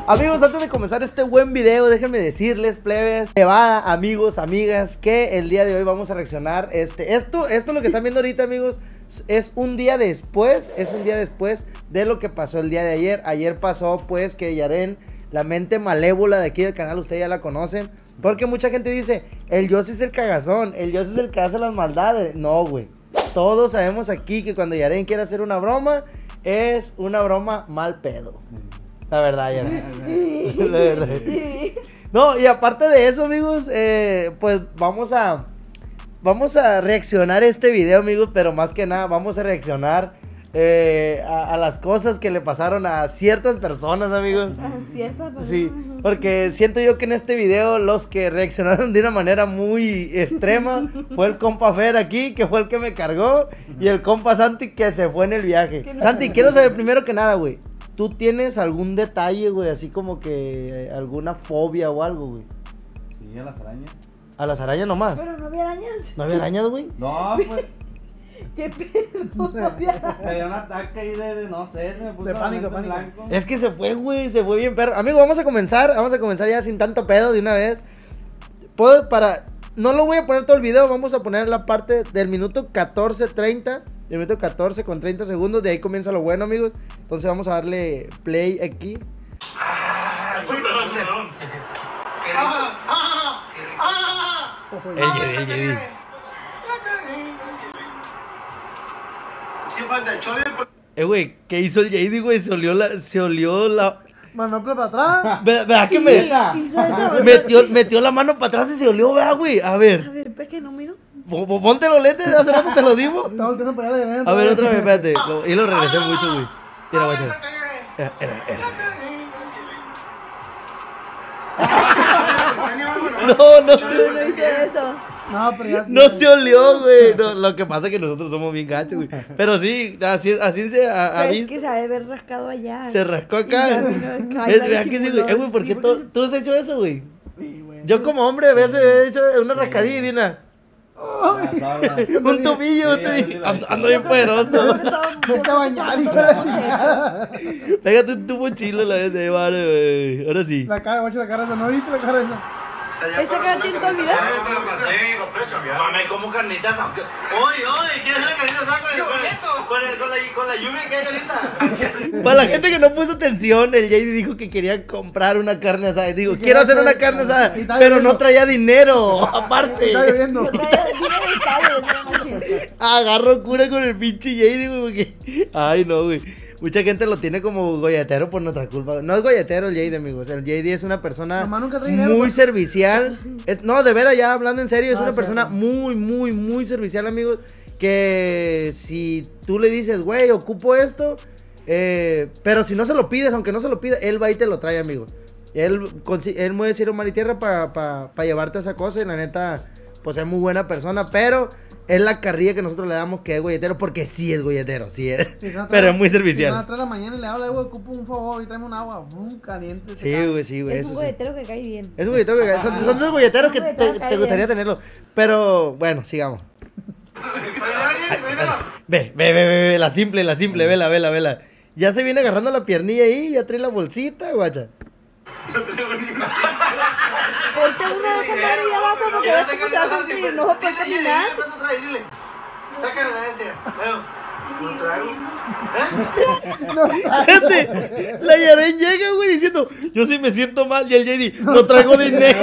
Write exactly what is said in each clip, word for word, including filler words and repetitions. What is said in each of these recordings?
Amigos, antes de comenzar este buen video, déjenme decirles, plebes, Nevada, amigos, amigas, que el día de hoy vamos a reaccionar. Este, esto, esto lo que están viendo ahorita, amigos, es un día después, es un día después de lo que pasó el día de ayer. Ayer pasó, pues, que Yaren, la mente malévola de aquí del canal, ustedes ya la conocen. Porque mucha gente dice, el Yossi es el cagazón, el Yossi es el que hace las maldades. No, güey. Todos sabemos aquí que cuando Yaren quiere hacer una broma, es una broma mal pedo. La verdad, Yaren. La verdad. No, y aparte de eso, amigos, eh, pues vamos a... Vamos a reaccionar a este video, amigos, pero más que nada vamos a reaccionar eh, a, a las cosas que le pasaron a ciertas personas, amigos. A ciertas personas. Sí, porque siento yo que en este video los que reaccionaron de una manera muy extrema fue el compa Fer aquí, que fue el que me cargó, y el compa Santi que se fue en el viaje. Santi, quiero saber primero que nada, güey, ¿tú tienes algún detalle, güey, así como que eh, alguna fobia o algo, güey? Sí, a las arañas. ¿A las arañas nomás? Pero no había arañas. ¿No había arañas, güey? No, pues. ¿Qué pedo? No había arañas. Me dio un ataque ahí de, de no sé, se me puso De la pánico, mente en pánico. blanco. Es que se fue, güey, se fue bien perro. Amigo, vamos a comenzar, vamos a comenzar ya sin tanto pedo de una vez. Puedo, para, no lo voy a poner todo el video, vamos a poner la parte del minuto catorce treinta, del minuto catorce con treinta segundos, de ahí comienza lo bueno, amigos. Entonces vamos a darle play aquí. El Jedi, el Jedi. ¿Qué falta? ¿El chollo? Eh, güey, ¿qué hizo el Jedi, güey? Se olió la, se olió la... Manopla para atrás. Ve- ¿Verdad que Sí, me... sí hizo eso. Metió, metió la mano para atrás y se olió, vea, güey. A A ver, ver, ¿por qué no miro? po- po- ponte los lentes, hace rato te lo dimos. Está volteando para allá de adentro. A ver, otra vez, espérate. Lo- y lo regresé mucho, güey. Mira, guacha. Era, era, era. No, no No, se, no hizo eso. No, pero ya. no se olió, güey. No, lo que pasa es que nosotros somos bien gachos, güey. Pero sí, así, así se ha, ha Pero es visto. que se ha de haber rascado allá. Se rascó Y acá. ya vino acá y ¿Ves? la Vea que sí, güey. disimuló. Eh, güey, ¿por Sí, qué porque- tú, tú has hecho eso, güey? Sí, güey. Yo como hombre a veces he hecho una rascadilla y una... La zorra. Un tobillo, Sí, un sí, tobillo. la Ando, hizo. ando bien poderoso. Vete a bañar, hijo Todo de lo hemos hecho. Pégate tu mochila la vez de vale, güey. Ahora sí. La cara, guacho, la cara esa. ¿No viste la cara esa? ¿Esa cara te olvidó? Mame, como carnitas. Oye, oye, ¿quieres una carnita asada con, el, con, el, con, el, con, la, con la lluvia que hay ahorita? Para la gente que no puso atención, el Jay dijo que quería comprar una carne asada. Digo, Sí, quiero quería hacer una hacer- carne asada, y está pero lloviendo. no traía dinero, aparte. Está lloviendo. Yo traía dinero de estadio, de machín. Agarro cura con el pinche Jay, digo, porque... Ay, no, güey. Mucha gente lo tiene como golletero por nuestra culpa. No es golletero el J D, amigos. El J D es una persona Nomás nunca trae dinero, muy pues. servicial. Es, no, de veras, ya hablando en serio, es Ah, una sí, persona sí. muy, muy, muy servicial, amigos. Que si tú le dices, güey, ocupo esto, eh, pero si no se lo pides, aunque no se lo pida, él va y te lo trae, amigos. Él, consi- él mueve cielo, mar y tierra para pa, pa llevarte esa cosa. Y la neta, pues es muy buena persona, pero... Es la carrilla que nosotros le damos que es golletero, porque sí es golletero, sí es. Si no, Pero trae- es muy Si no, servicial. a las tres de la mañana y le habla, güey, ocupo un favor y tráeme un agua. Bum, caliente. se Sí, cae. güey, sí, güey. Es Eso un sí. golletero que cae bien. Es un golletero que son, son dos golleteros que Un te, golletero te cae gustaría bien. tenerlo. Pero bueno, sigamos. Ve, ve, ve, ve, ve, la simple, la simple, vela, vela, vela. Ya se viene agarrando la piernilla ahí, ya trae la bolsita, guacha. Ponte una de esas madres ahí abajo porque ves cómo se va a sentir. No va a poder caminar. Sácale la este. ¿Lo traigo? No, Fíjate, la Yaren llega, güey, diciendo, yo sí me siento mal. Y el J D, no traigo dinero.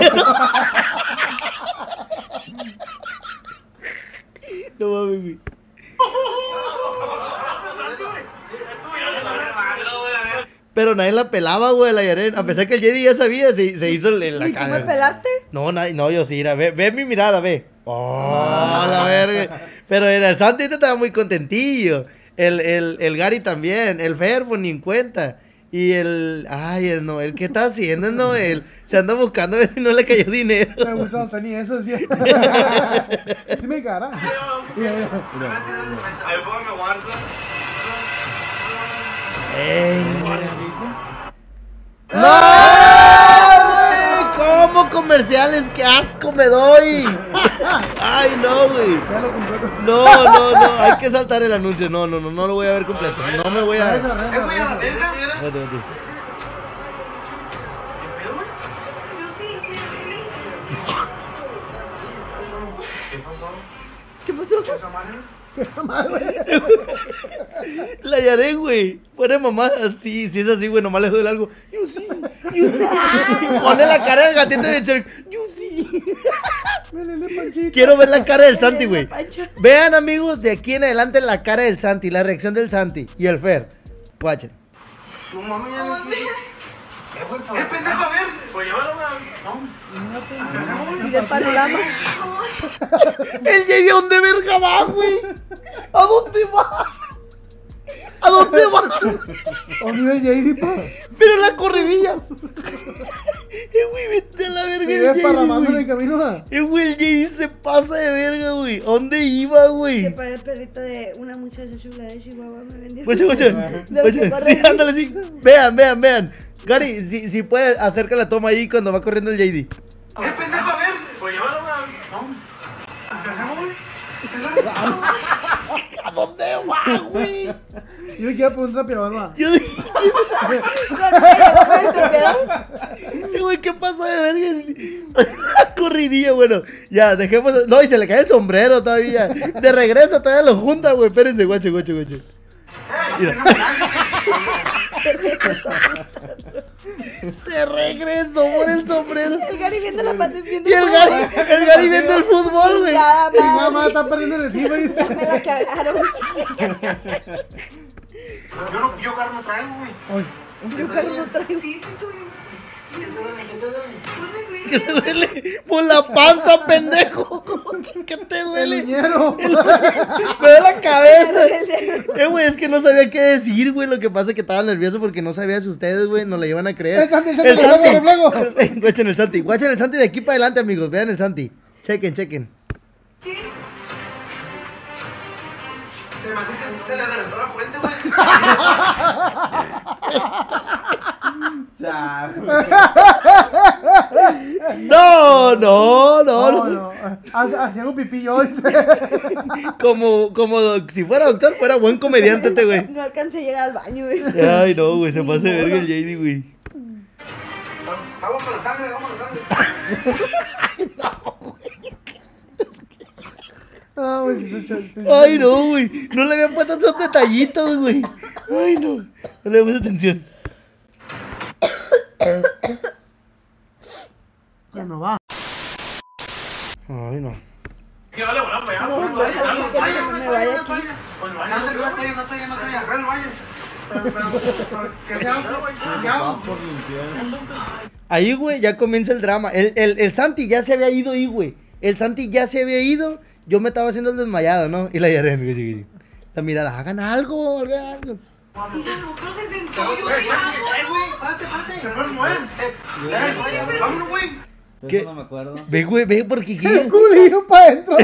No mames, güey. Pero nadie la pelaba, güey, la Yaren. A pesar que el J D ya sabía, se, se hizo el- la ¿Y tú me cara. pelaste? No, nadie- no, yo sí, mira, ve, ve mi mirada, ve. Oh, la verga. Pero era el Santi estaba muy contentillo. El, el, el Gary también. El Fer, pues ni en cuenta. Y el. Ay, el Noel, ¿qué está haciendo el Noel? Se anda buscando a ver si no le cayó dinero. me gusta hasta ni eso, sí. Sí me cara. Mira, mira. Venga. ¡No! güey! ¿Cómo comerciales? ¡Qué asco me doy! ¡Ay, no, güey! Ya lo completo. No, no, no, hay que saltar el anuncio. No, no, no, no lo voy a ver completo. No me voy a. Regresa, regresa, regresa. Espérate, espérate. ¿Qué pasó? La Yaren, güey. Fuera mamada, sí, si es así, güey, nomás le duele algo. Yo sí, yo sí. Pone la cara del gatito de Shrek. Yo sí. Quiero ver la cara del Santi, güey. Vean, amigos, de aquí en adelante la cara del Santi, la reacción del Santi y el Fer. Watchen. Tu mami ya le dije. ¿Qué pendejo? A ver. Pues llévalo, no. Y del panorama. El J D, ¿a dónde verga va, güey? ¿A dónde va? ¿A dónde va? ¿A nivel J D, pa? Pero la corredilla. Eh, güey, vete a la verga el Sigue J D, parramando en güey. el camino, ¿ah? Eh, güey, el J D se pasa de verga, güey. ¿A dónde iba, Se güey? parece el perrito de una muchacha chula de Chihuahua. Me vendió. Guacha, guacha. De los que Guacha, corren. sí, ándale, sí. Vean, vean, vean. Gary, si, si puede, acerca la toma ahí cuando va corriendo el J D. ¿Qué pendejo? A ver. Pues llévalo, no. ¿A dónde va, güey? Yo le quiero preguntar a Piabarba. Yo dije, No, no, no, no, estropeado. eh, güey, ¿qué pasa de verga? La corridilla, bueno. Ya, dejemos. No, y se le cae el sombrero todavía. De regreso todavía lo junta, güey. Espérense, guacho, guacho, guacho. Mira. Se regresó por el sombrero. El Gary viendo la pata viendo Y el Gary, el Gary viendo el fútbol, güey. Ya, Mi mamá madre. está perdiendo el FIFA. Dice. Me la cagaron. Yo no, yo carro no traigo, güey. Ay, Yo carro no traigo. ¿Qué te duele? ¿Qué te duele? ¿Qué te duele? Por la panza, pendejo. ¿Qué te el duele? niñero. Me duele la cabeza. Eh, güey, es que no sabía qué decir, güey. Lo que pasa es que estaba nervioso porque no sabía si ustedes, güey, no le iban a creer. El Santi, el Santi, reflejo, reflejo. Guachen el Santi. Guachen el Santi de aquí para adelante, amigos. Vean el Santi. Chequen, chequen. Se me hace que se le reventó la fuente, güey. Chao. No, no, no, No, no. no. Hace- Hacía un pipí yo, dice. Como, como si fuera doctor, fuera buen comediante este, güey. No alcancé a llegar al baño, güey. Ay, no, güey, se pasa de verga el J D, güey. Vamos con la sangre, vamos con la sangre. Ah, güey, sí, sí, sí, sí. Ay, no, güey. No le habían puesto esos detallitos, güey. Ay, no. No le habían puesto atención. Bueno, va. Ay, no. Que vale, bueno, pues ya. No, pues, no, vaya, no, vamos, que vaya, no me vaya, vaya vaya, aquí. vaya. Pues vaya, no estoy, no estoy, no estoy, no estoy, arregla el baño. Pero, pero, pero, ¿qué se hace, güey? ¿Qué hago? Vas por limpiar. Ahí, güey, ya comienza el drama. El, el, el Santi ya se había ido ahí, güey. El Santi ya se había ido. Yo me estaba haciendo el desmayado, ¿no? Y la Yaren, güey. La mirada, hagan algo, hagan algo. Mira, nosotros se sentó, yo sí hago. Eh, güey, párate, párate. Se fue el mueven. Eh, eh, vámonos, güey. De ¿Qué? eso no me acuerdo. Ve, güey, ve, porque El qué. culillo para adentro.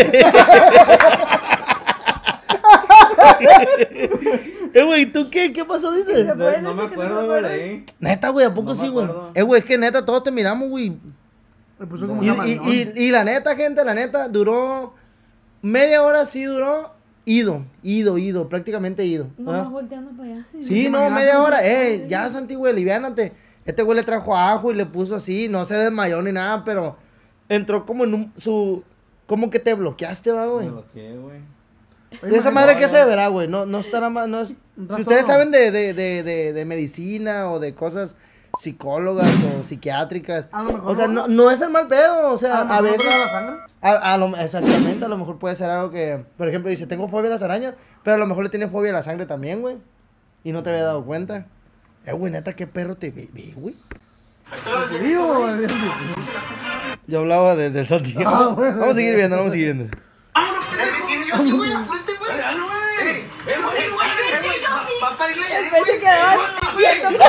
Eh, güey, ¿tú qué? ¿Qué pasó, dices? Se No, fue, no no me sé qué, no acuerdo, me güey, acuerdo. de ahí. Neta, güey, ¿a poco No me sí, güey? acuerdo. Eh, güey, es que neta, todos te miramos, güey. Me puso como Y, una y, mano. y, y la neta, gente, la neta, duró media hora, sí duró, ido, ido, ido, prácticamente ido. No, ¿verdad? más volteando para allá. Sí, no, media hora, eh, ya, Santi, güey, aliviánate. Este güey le trajo ajo y le puso así, no se desmayó ni nada, pero entró como en un, su, como que te bloqueaste, va, Me güey. bloqueé, güey. ¿Y esa madre qué se verá, güey? No, no estará más, no es... Un Si trastorno. ustedes saben de, de, de, de, de medicina o de cosas psicólogas o psiquiátricas, A lo mejor o sea, no- no, no es el mal pedo, o sea, A lo a, mejor veces... prueba la sangre. A, a lo, exactamente, a lo mejor puede ser algo que, por ejemplo, dice, tengo fobia a las arañas, pero a lo mejor le tiene fobia a la sangre también, güey. Y no te había dado cuenta. Eh, güey, neta, qué perro te ve, ve, güey. ¿Te digo? Yo hablaba de- del Santi. Ah, bueno. Vamos a seguir viendo, vamos a seguir viendo. Vámonos, pendejo. ¿Quién yo sí, güey? Apúrate, güey. Dale, güey. Eh, ven, güey, ven, güey. Va a pedirle a El Yaren, Fer se güey. quedó viendo.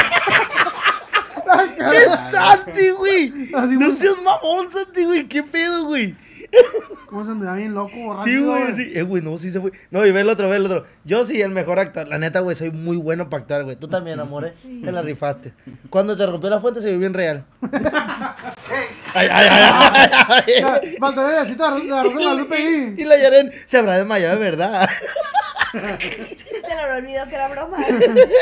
¡El Santi, güey! Así, No güey. seas mamón, Santi, güey. ¿Qué pedo, güey? ¿Cómo se andaba bien loco, borracho? Sí, güey, sí. Eh, güey, no, sí se fue. No, y ve el otro, ve el otro. Yo sí, el mejor actor. La neta, güey, soy muy bueno para actuar, güey. Tú también, amor, ¿eh? Te la rifaste. Cuando te rompió la fuente se vio bien real. Eh, Ay, ay, ay, ay, ay. Faltaría así, te agarró te agarró la lupa Y, ahí. y la Yaren se habrá desmayado de verdad. Se le habrá olvidado que era broma. güey.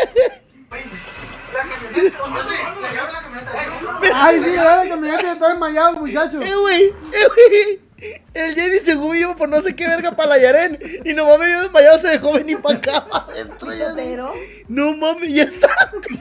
La camioneta, yo sé, la llave de la camioneta. Eh, Ay, sí, era la camioneta y está desmayado, muchacho. Eh, güey, eh, güey. El J D según iba por no sé qué verga para la Yaren. Y nomás me vio desmayado, se dejó venir para acá, para adentro. ya. Pero, No mames, y el Santi.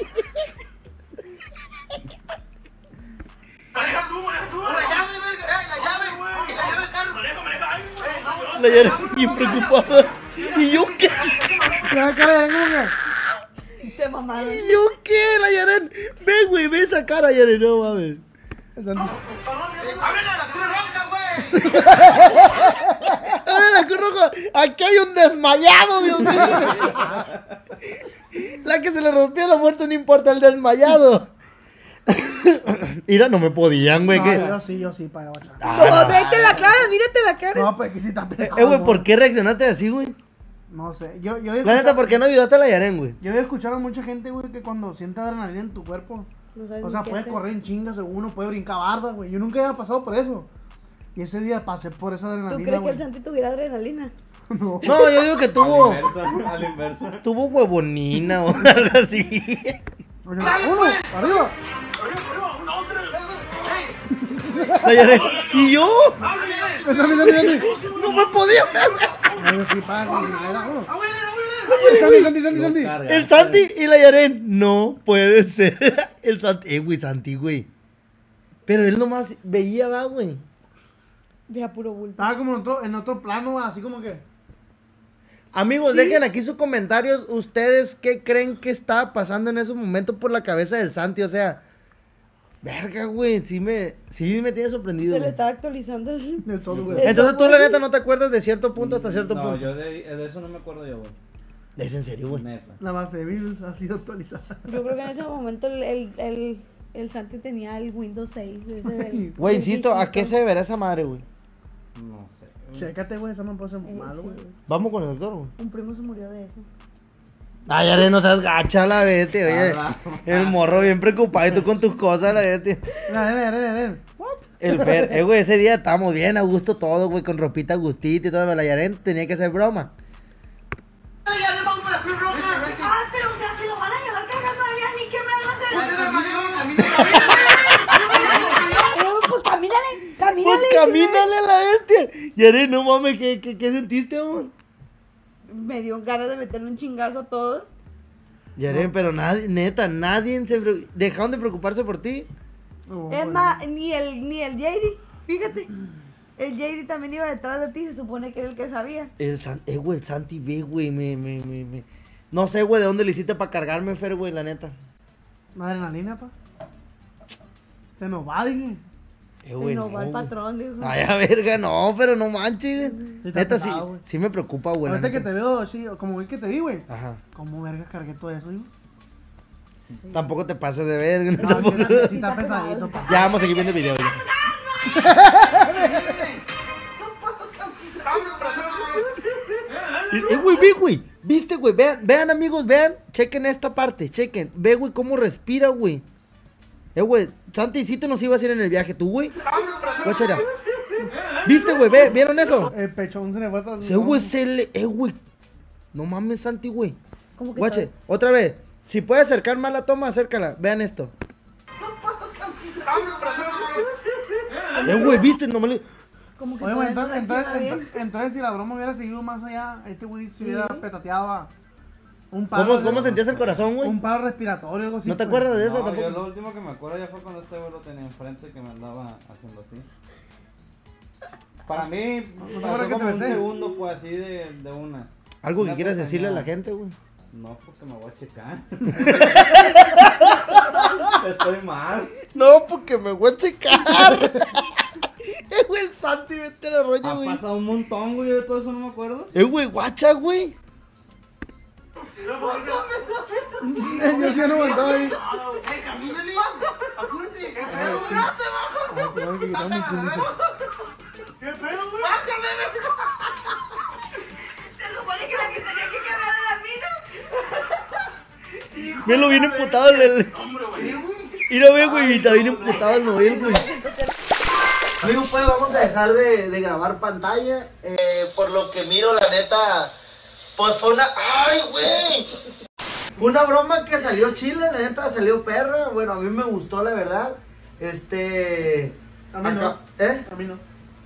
Maneja tú, maneja tú. La llave, verga. Eh, la llave, güey. La llave del carro. Maneja, maneja. Ay, güey. La Yaren bien preocupada. ¿Y yo qué? La cara de Yaren, se mamaron. ¿Y yo qué? La Yaren. Ve, güey, ve esa cara, Yaren, no mames. ¿cómo? Ábrele a la Cruz Roja, güey. ¡Abre la Cruz Roja! ¡Aquí hay un desmayado, Dios mío! La que se le rompió la muerte no importa, el desmayado. Mira, no me podían, güey. No, que... yo sí, yo sí, para guachar. No, vete la cara, mírate la cara. No, pues que sí está pesado. Eh, güey, ¿por qué reaccionaste así, güey? No sé, yo, yo había La neta, ¿por qué no ayudaste a la Yaren, güey? Yo había escuchado a mucha gente, güey, que cuando siente adrenalina en tu cuerpo, No sabes o ni sea, qué puedes hacer. correr en chingas según uno, puede brincar barda, güey. Yo nunca había pasado por eso. Y ese día pasé por esa ¿Tú adrenalina, crees que güey. el Santi tuviera adrenalina? No. No, yo digo que tuvo. A la inversa, a la inversa. Tuvo huevonina o algo así. Oye, uno, arriba. Arriba, arriba, una otra. La Yaren. ¿Y yo? Mira, mira, mira, mira. No me podía. No, yo sí, pa, güey, era uno. Ah, güey, güey. Santi, Santi, Santi, Santi. cargaste. El Santi y la Yaren. No puede ser. El Santi. Eh, güey, Santi, güey. Pero él nomás veía, va, güey. Ve a puro bulto. Estaba como en otro, en otro plano, así como que. Amigos, dejen aquí sus comentarios. ¿Ustedes qué creen que estaba pasando en ese momento por la cabeza del Santi? O sea, verga, güey. Sí me, sí me tiene sorprendido. Se le güey. estaba actualizando el... El sol, güey. Eso, Entonces tú, la güey. neta, no te acuerdas de cierto punto hasta cierto No, punto. yo de, de eso no me acuerdo yo, güey. Es en serio, güey. Neta. La base de virus ha sido actualizada. Yo creo que en ese momento el, el, el, el Santi tenía el Windows seis. Ese del- Güey, del insisto, ¿a qué viejito. se deberá esa madre, güey? No sé. güey. Chécate, güey, esa me puede ser Eh, malo, sí, güey. güey. Vamos con el doctor, güey. Un primo se murió de eso. Ay, Yaren, no seas gacha, la vete, oye. Ah, El morro bien preocupado y tú con tus cosas, la vete. Mira, mira, mira, mira. What? El Fer, eh, güey, ese día estábamos bien a gusto todos, güey, con ropita a gustito y todo, pero la Yaren tenía que hacer broma. Ya le vamos para la Cruz Roja. Ah, pero o sea, se lo van a llevar cargando a él, a mí, ¿qué me van a hacer? Pues se me mandó, camina, Eh, pues camínale, camínale. Pues camínale a la bestia. Yaren, no mames, ¿qué, qué, qué sentiste, amor? Me dio ganas de meterle un chingazo a todos. Yaren, pero nadie, neta, nadie se pre- dejaron de preocuparse por ti. Oh, Es bueno. más, ni el, ni el J D, fíjate. El J D también iba detrás de ti, se supone que era el que sabía. El San, eh, güey, el Santi, ve, güey, me, me, me, me. No sé, güey, de dónde le hiciste para cargarme, Fer, güey, la neta. Una adrenalina, pa. Se nos va, dije. Eh, Se güey, nos no, va el güey. patrón, dijo. Ay, a verga, no, pero no manches, güey. Sí, está Neta, sí, pesado, güey. sí me preocupa, güey. la Ahorita que neta. te veo, sí, como vi que te vi, güey. Ajá. ¿Cómo vergas cargué todo eso, hijo? Tampoco te pases de verga, no, No, tampoco. sí, sí está Sí está pesadito, pesado. pa. Ya vamos a seguir viendo el video. ya. Eh, güey, ve, güey. ¿Viste, güey? Vean, vean, amigos, vean. Chequen esta parte, chequen. Ve, güey, cómo respira, güey. Eh, güey, Santi, sí te nos ibas a ir en el viaje, tú, güey. Guachara. ¿Viste, güey? Ve, ¿vieron eso? El pechón se le fue hasta el- Se, güey, se le. Eh, güey. No mames, Santi, güey. Como que Guache, todo- otra vez. Si puedes acercar más la toma, acércala. Vean esto. Eh, güey, ¿viste? No me le... como que Oye, güey, todavía entonces, no reacciona entonces, bien. entonces, entonces si la broma hubiera seguido más allá, este güey se hubiera Sí. petateado a un ¿Cómo, paro. ¿Cómo sentías el corazón, güey? Un paro respiratorio, algo así. ¿No te pues. acuerdas de eso No, yo tampoco? lo último que me acuerdo ya fue cuando este güey lo tenía enfrente que me andaba haciendo así. Para mí, ¿No te pasó acuerdas que como te un besé? segundo, pues así de, de una. Algo que Una quieras cosa decirle a ya- la gente, güey. No, porque me voy a checar. Estoy mal. No, porque me voy a checar. Eh, güey, el Santi, vete la roña, Ha güey. pasado un montón, güey, yo de todo eso no me acuerdo. Eh, güey, guacha, güey. Yo sí no aguantaba ahí. Hey, camínale. Apúrate. ¿Qué pedo, güey? Ay, tengo que quitar mi culito. ¿Qué pedo, güey? Bájale, Se supone que la que tenía que cargar era mí, ¿no? Me lo viene emputado el... el... hombre, güey. Mira, ve, güey, está bien emputado el Noel, güey. Amigos, pues vamos a dejar de, de grabar pantalla. Eh, por lo que miro, la neta, pues fue una... ¡Ay, güey! Fue una broma que salió chila, la neta, salió perra. Bueno, a mí me gustó, la verdad. Este... A mí no. ¿Eh? A mí no.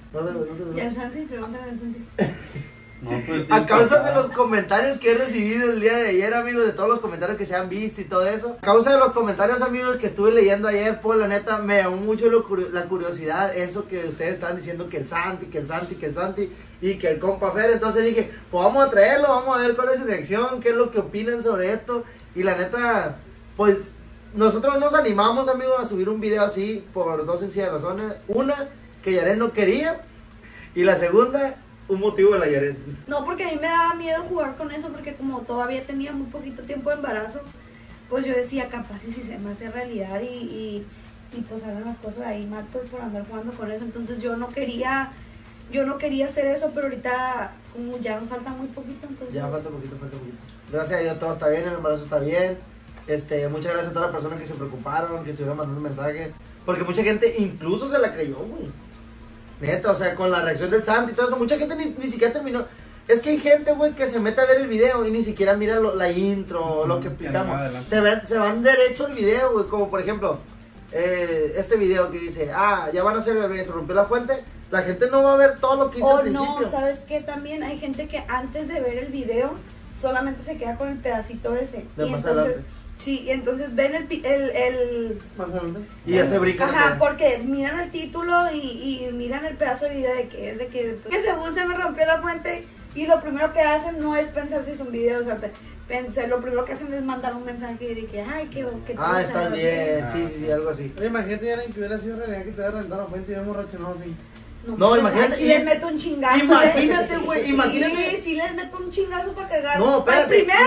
No te, no te, Y al Santi, pregúntale al Santi. No, pero A tiene causa de pasado. los comentarios que he recibido el día de ayer, amigos, de todos los comentarios que se han visto y todo eso. A causa de los comentarios, amigos, que estuve leyendo ayer, pues la neta me llamó mucho lo curio- la curiosidad, eso que ustedes están diciendo que el Santi, que el Santi, que el Santi y que el compa Fer. Entonces dije, pues vamos a traerlo, vamos a ver cuál es su reacción, qué es lo que opinan sobre esto. Y la neta, pues nosotros nos animamos, amigos, a subir un video así por dos sencillas razones. Una, que Yaren no quería. Y la segunda, un motivo de la Yaren. No, porque a mí me daba miedo jugar con eso, porque como todavía tenía muy poquito tiempo de embarazo, pues yo decía, capaz y si se me hace realidad y, y, y pues hagan las cosas ahí mal, pues por andar jugando con eso. Entonces yo no quería, yo no quería hacer eso, pero ahorita como ya nos falta muy poquito, entonces... Ya falta poquito, falta poquito. Gracias a Dios todo está bien, el embarazo está bien. Este, muchas gracias a todas las personas que se preocuparon, que estuvieron mandando mensajes. Porque mucha gente incluso se la creyó, güey. Neta, o sea, con la reacción del Santi y todo eso, mucha gente ni, ni siquiera terminó. Es que hay gente, güey, que se mete a ver el video y ni siquiera mira lo- la intro, lo que Ujú, explicamos. ya no, adelante. Se, ven, se van derecho al video, güey, como por ejemplo, eh, este video que dice, ah, ya van a ser bebés, se rompió la fuente. La gente no va a ver todo lo que hizo O al principio. no, ¿sabes qué? También hay gente que antes de ver el video solamente se queda con el pedacito ese. De y más entonces, adelante. sí, y entonces ven el, pi- el, el Más adelante. Y ya se brincan. Ajá, el- porque miran el título y, y miran el pedazo de video de que es de que, que según se me rompió la fuente y lo primero que hacen no es pensar si es un video, o sea, pe- pensé, lo primero que hacen es mandar un mensaje de que, ay, que, que todo Ah, se estás me bien, Ah, sí, sí, sí, algo así. Oye, imagínate, Yaren, que hubiera sido realidad que te hubiera reventado la fuente y hubiéramos reaccionado así. No, pues, imagínate, ay, si y- les meto un chingazo. imagínate, ¿eh? güey, Sí, imagínate. si les meto un chingazo para cagar. No, espérate, Al primer.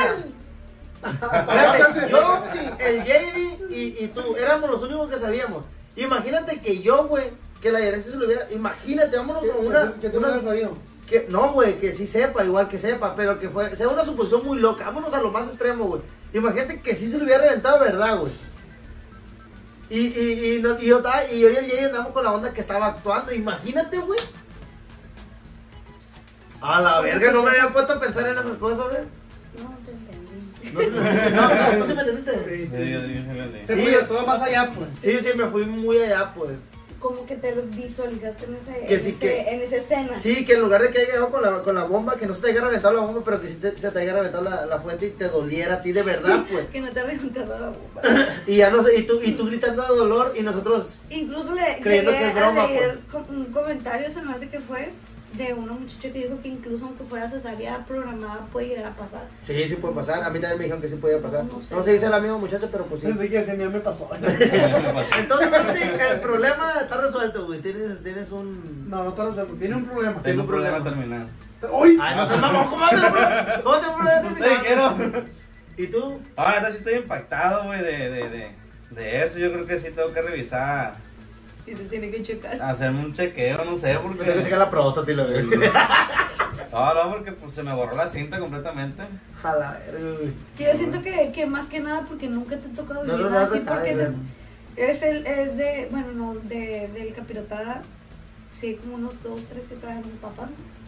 Espérate, yo, sí, el J D y, y tú éramos los únicos que sabíamos. Imagínate que yo, güey, que la Yaren se lo hubiera. Imagínate, vámonos con una. Que tú no una- hubieras sabido. que, no, güey, que sí sepa, igual que sepa, pero que fue, sea una suposición muy loca. Vámonos a lo más extremo, güey. Imagínate que sí se lo hubiera reventado, ¿verdad, güey? Y, y, y, no- y yo, estaba- y yo y el J D andamos con la onda que estaba actuando. Imagínate, güey. A la verga, no me había puesto a pensar en esas cosas, güey. No te entendí. No, no, no, ¿tú sí me entendiste? Sí. Sí, yo dije, fíjate. Se Sí. fue todo más allá, pues. Sí, sí, me fui muy allá, pues. Como que te visualizaste en, ese, Que en, sí, ese- que- en esa escena. Sí, que en lugar de que haya llegado con la, con la bomba, que no se te haya reventado la bomba, pero que sí te- se te haya reventado la, la fuente y te doliera a ti de verdad, pues. Que no te reventado la bomba. Y ya no sé, y tú, y tú gritando de dolor y nosotros. Incluso le Creyendo llegué que es broma, a leer co- un comentario, se me hace que fue, de una muchacha que dijo que incluso aunque fuera cesárea programada puede llegar a pasar. Sí, sí puede pasar. A mí también me dijeron que sí podía pasar. No, no sé. No se dice la misma muchacha, pero pues sí. Pensé que ese mía me pasó. Entonces, este, el problema está resuelto, güey. Tienes, tienes un. No, no está resuelto. Tiene un problema. Tengo un problema problema. terminal. ¡Uy! Ay, no seas mamón, ¿cómo vas a tener un problema? ¿Cómo te un problema No terminal? sé, quiero. ¿Y tú? Ahora, neta, sí estoy impactado, güey, de, de, de, de eso. Yo creo que sí tengo que revisar, Y se tiene que checar. hacerme un chequeo, no sé, porque... Me tengo que checar la próstata y lo veo. No, no, porque pues se me borró la cinta completamente. Jala, verga, güey. Que yo siento que, que más que nada porque nunca te ha tocado No, vivir no, nada no, así, no, porque no, es, no. el, es, el, es de, bueno, no, de, del capirotada, sí, como unos dos, tres que traen un papá.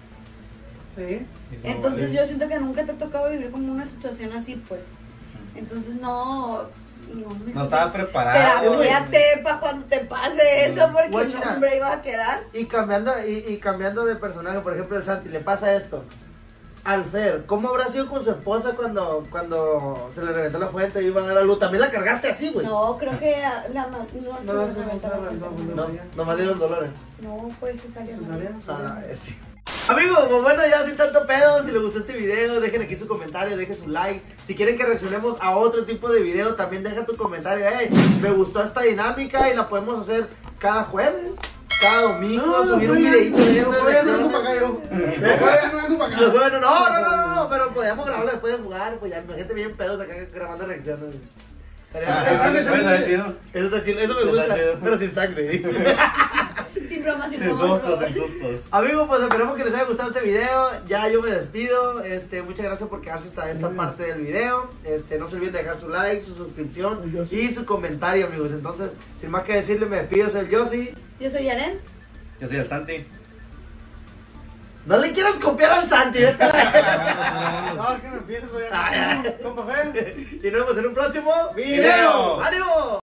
Sí. Entonces yo siento que nunca te ha tocado vivir como una situación así, pues. Entonces no, no me... No estaba preparado. Terapéate para cuando te pase eso, porque Guachina. no, hombre, iba a quedar. Y cambiando, y, y cambiando de personaje, por ejemplo, el Santi, le pasa esto. Al Fer, ¿cómo habrá sido con su esposa cuando, cuando se le reventó la fuente y iba a dar a luz? También la cargaste así, güey. No, creo que la ma- no, se No, me no, reventó no, la no, fuente. no, No, nomás le dieron dolores. No, fue cesárea. ¿Cesárea? A la bestia. Amigos, pues bueno, ya sin tanto pedo, si les gustó este video, dejen aquí su comentario, dejen su like. Si quieren que reaccionemos a otro tipo de video, también deja tu comentario. Hey, me gustó esta dinámica y la podemos hacer cada jueves, cada domingo, No, subir no, un ya, videito de no, esto. ya no vengo para acá, yo. Ya no vengo para Los acá. jueves, no, no, no, no, no, pero podíamos grabarlo después de jugar, pues ya, imagínate bien pedos acá grabando reacciones. Ah, Eso eso está está chido. chido. Eso está chido, eso me Está gusta, chido. pero sin sangre. Sin bromas, sin Sin bromas. sustos, sin sustos. Amigos, pues esperemos que les haya gustado este video. Ya yo me despido. Este, muchas gracias por quedarse hasta esta Mm. parte del video. Este, no se olviden de dejar su like, su suscripción El Yossi. y su comentario, amigos. Entonces, sin más que decirle, me despido. Soy el Yossi. Yo soy Yaren. Yo soy el Santi. No le quieras copiar al Santi, vete a la- No, es que me pierdo Ay, ya. Compa Fer. Y nos vemos en un próximo Video. ¡Ánimo!